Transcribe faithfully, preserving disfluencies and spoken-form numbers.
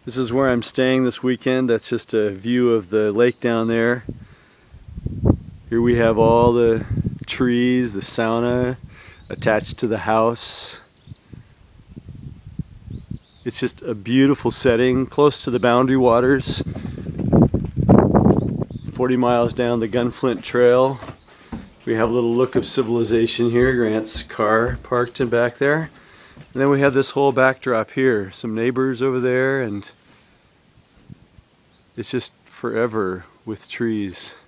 This is where I'm staying this weekend. That's just a view of the lake down there. Here we have all the trees, the sauna attached to the house. It's just a beautiful setting, close to the Boundary Waters. forty miles down the Gunflint Trail. We have a little look of civilization here. Grant's car parked in back there. And then we have this whole backdrop here. Some neighbors over there, and it's just forever with trees.